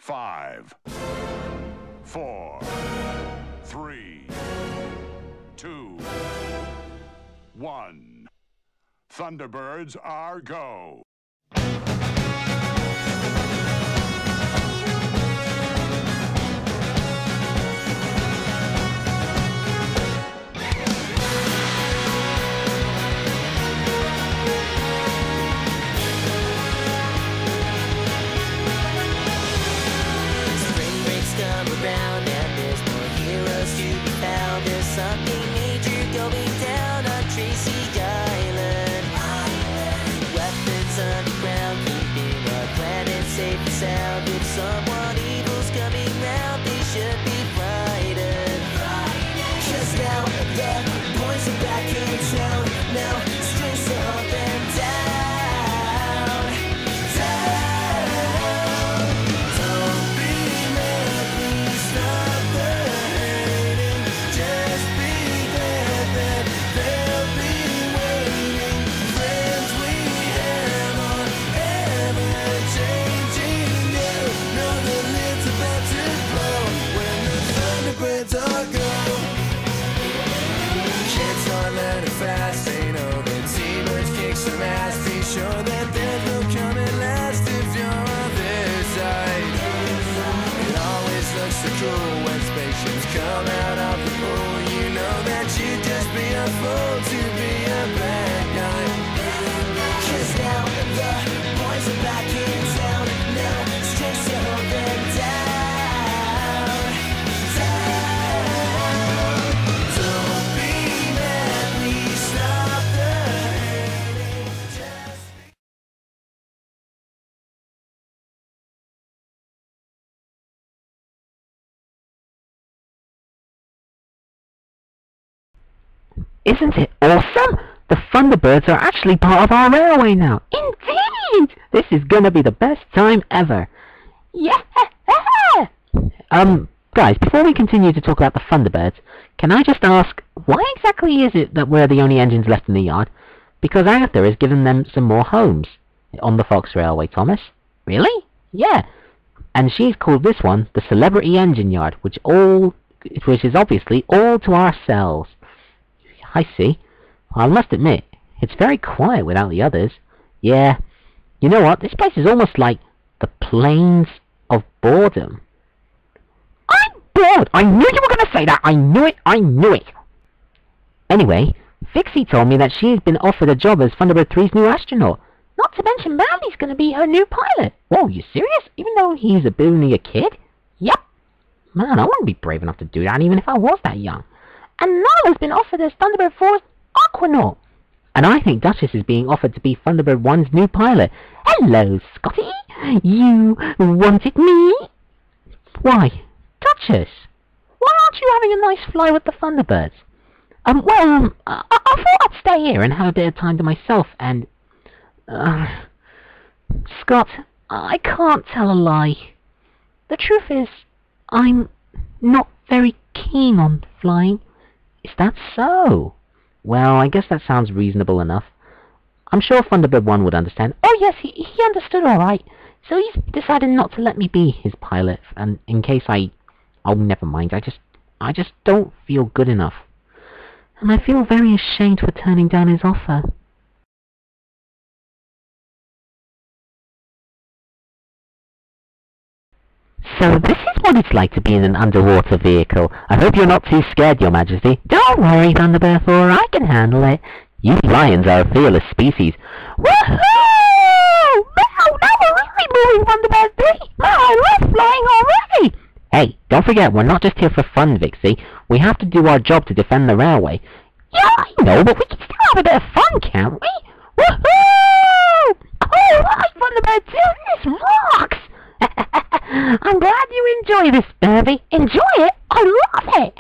5, 4, 3, 2, 1. Thunderbirds are go. If someone evil's coming round, they should be frightened. 'Cause now the boys are back in town. Now strings to hunt them down. Don't be mad, please stop the hating. Just be glad that they'll be waiting. Friends we have are ever changing. Know the lid's about to blow when the Thunderbirds are go. Kids are learning fast, they know that T-Birds kick some ass. Be sure that there's no coming last if you're on their side. It always looks so cool when spaceships come out of the pool. You know that you'd just be a fool to be a bad guy. 'Cause now the boys are back in town. Now strings to hold them down. Don't be mad, please stop the hating. Just be Isn't it awesome? The Thunderbirds are actually part of our railway now. Indeed! This is gonna be the best time ever. Yeah! Guys, before we continue to talk about the Thunderbirds, can I just ask, why exactly is it that we're the only engines left in the yard? Because Agatha has given them some more homes on the Fox Railway, Thomas. Really? Yeah. And she's called this one the Celebrity Engine Yard, which is obviously all to ourselves. I see. I must admit, it's very quiet without the others. Yeah. You know what? This place is almost like the plains of boredom. I'm bored! I knew you were going to say that! I knew it! Anyway, Vixey told me that she's been offered a job as Thunderbird 3's new astronaut. Not to mention Bambi's going to be her new pilot. Whoa, you serious? Even though he's only a kid? Yep. Man, I wouldn't be brave enough to do that even if I was that young. And Nala's been offered as Thunderbird 4's Aquanaut. And I think Duchess is being offered to be Thunderbird 1's new pilot. Hello, Scotty. You wanted me? Why, Duchess, why aren't you having a nice fly with the Thunderbirds? I thought I'd stay here and have a bit of time to myself and... Scott, I can't tell a lie. The truth is, I'm not very keen on flying. Is that so? Well, I guess that sounds reasonable enough. I'm sure Thunderbird 1 would understand. Oh yes, he understood alright. So he's decided not to let me be his pilot, and in case oh, never mind, I just don't feel good enough. And I feel very ashamed for turning down his offer. So this is what it's like to be in an underwater vehicle. I hope you're not too scared, Your Majesty. Don't worry, Thunderbird 4, I can handle it. You lions are a fearless species. Woohoo! Now we're really moving, Thunderbird 3! I love flying already! Hey, don't forget, we're not just here for fun, Vixey. We have to do our job to defend the railway. Yeah, I know, but we can still have a bit of fun, can't we? Woohoo! Alright, Thunderbird 2, this rocks! I'm glad you enjoy this, Bambi. Enjoy it? I love it!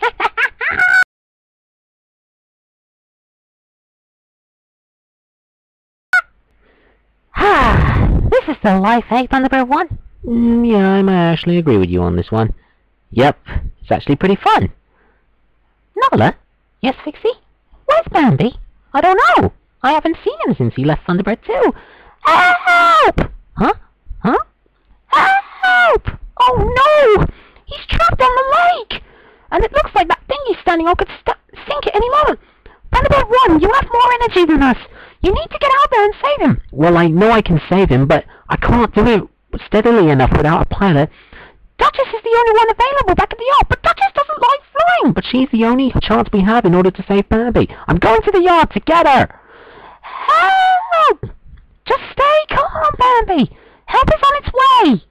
This is the life, eh, Thunderbird 1? Yeah, I might actually agree with you on this one. Yep, it's actually pretty fun. Nala? Yes, Vixey? Where's Bambi? I don't know. I haven't seen him since he left Thunderbird 2. Help! Huh? Help! Oh no! He's trapped on the lake! And it looks like that thing he's standing on could sink at any moment. Thunderbird 1, you have more energy than us. You need to get out there and save him. Well, I know I can save him, but I can't do it steadily enough without a pilot. Duchess is the only one available back at the yard, but Duchess doesn't like flying. But she's the only chance we have in order to save Bambi. I'm going to the yard to get her. Help! Just stay calm, Bambi. Help is on its way.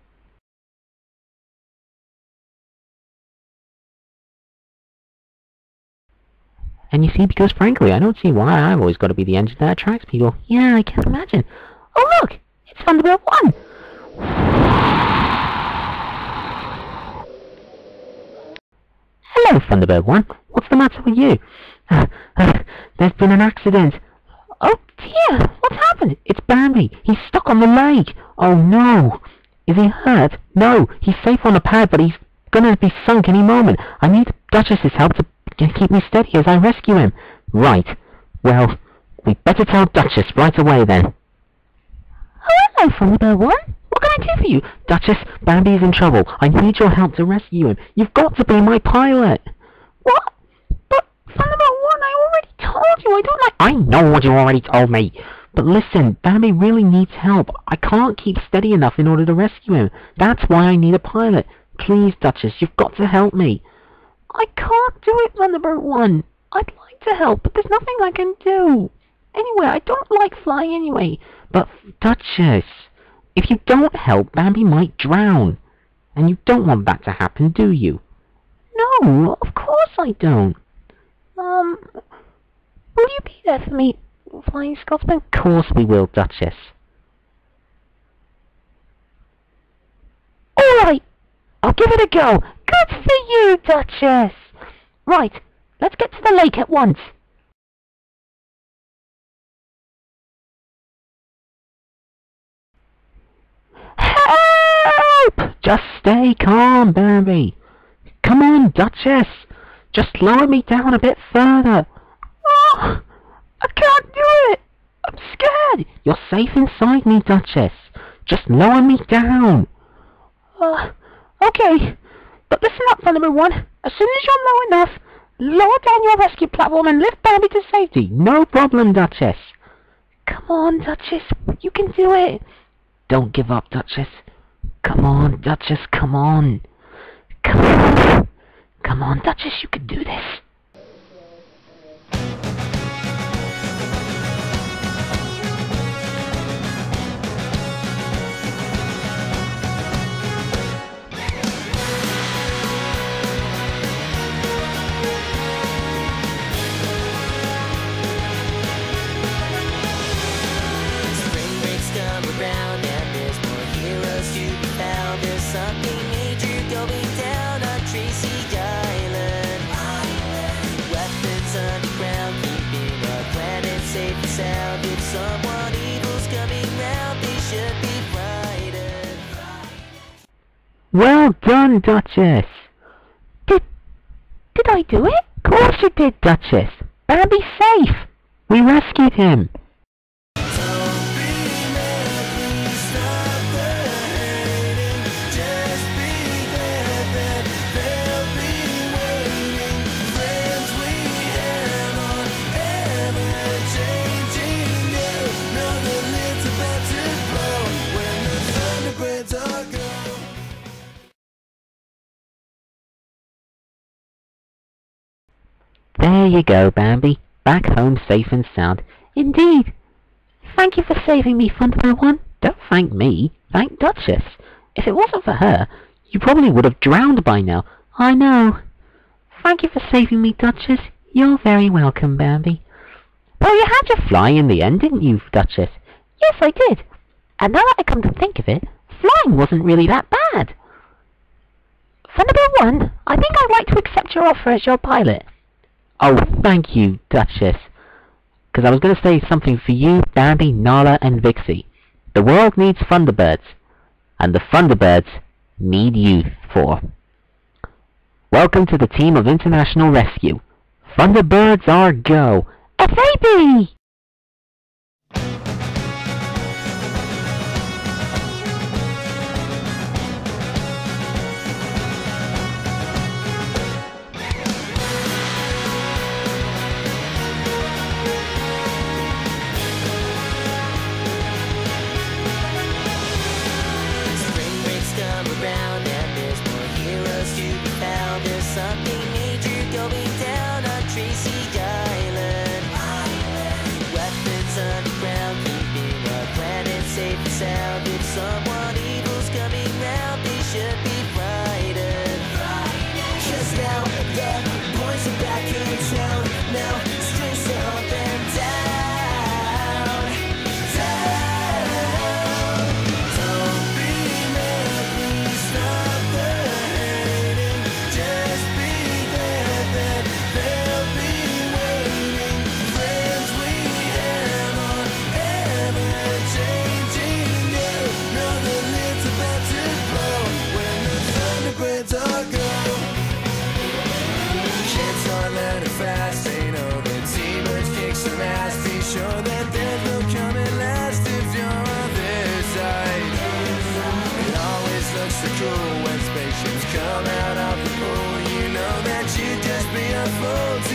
And you see, because frankly, I don't see why I've always got to be the engine that attracts people. Yeah, I can't imagine. Oh look! It's Thunderbird 1! Hello, Thunderbird 1. What's the matter with you? There's been an accident. Oh dear! What's happened? It's Bambi. He's stuck on the lake. Oh no! Is he hurt? No, he's safe on the pad, but he's gonna be sunk any moment. I need Duchess's help to keep me steady as I rescue him. Right. Well, we'd better tell Duchess right away then. Oh, hello, Thunderbird 1. What can I do for you? Duchess, Bambi's in trouble. I need your help to rescue him. You've got to be my pilot. What? But, Thunderbird 1, I already told you I don't like... I know what you already told me. But listen, Bambi really needs help. I can't keep steady enough in order to rescue him. That's why I need a pilot. Please, Duchess, you've got to help me. I can't do it, Thunderbird 1. I'd like to help, but there's nothing I can do. Anyway, I don't like flying anyway. But, Duchess, if you don't help, Bambi might drown. And you don't want that to happen, do you? No, of course I don't. Will you be there for me, Flying Scotsman? Of course we will, Duchess. Alright, I'll give it a go. Good for you, Duchess! Right, let's get to the lake at once. Help! Just stay calm, Bambi. Come on, Duchess. Just lower me down a bit further. Oh, I can't do it. I'm scared. You're safe inside me, Duchess. Just lower me down. Okay. But listen up, Thunderbird 1. As soon as you're low enough, lower down your rescue platform and lift Bambi to safety. No problem, Duchess. Come on, Duchess. You can do it. Don't give up, Duchess. Come on, Duchess. Come on. Come on. Come on, Duchess. You can do this. Well done, Duchess! Did I do it? Of course you did, Duchess! Bambi's safe! We rescued him! There you go, Bambi. Back home safe and sound. Indeed. Thank you for saving me, Thunderbird 1. Don't thank me. Thank Duchess. If it wasn't for her, you probably would have drowned by now. I know. Thank you for saving me, Duchess. You're very welcome, Bambi. Well, you had your fly in the end, didn't you, Duchess? Yes, I did. And now that I come to think of it, flying wasn't really that bad. Thunderbird 1, I think I'd like to accept your offer as your pilot. Oh, thank you, Duchess. Because I was going to say something for you, Bambi, Nala, and Vixey. The world needs Thunderbirds. And the Thunderbirds need you for. Welcome to the team of International Rescue. Thunderbirds Are Go. FAB! so cool when spaceships come out of the pool. You know that you'd just be a fool to